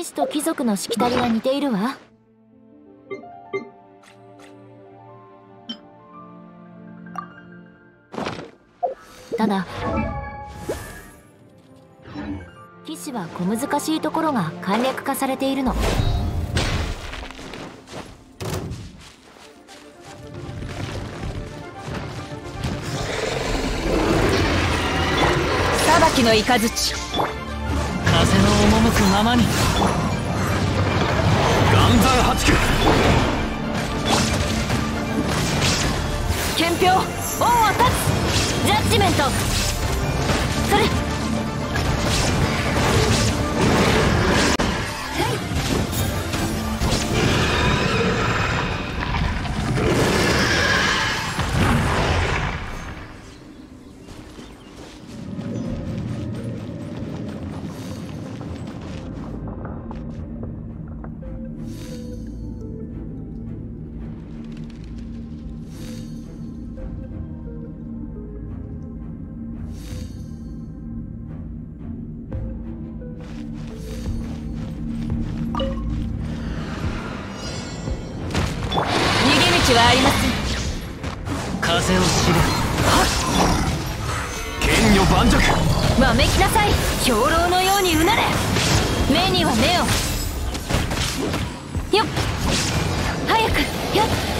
天使と貴族のしきたりは似ているわ。ただ騎士は小難しいところが簡略化されているの。 裁きの雷、風の赴くままに。 岩山八九、 憲兵恩を断つ。ジャッジメント。それ。 はありません。 風を知る。剣女盤石。 わめきなさい。兵糧のようにうなれ。目には目を。よっ。早く。よっ。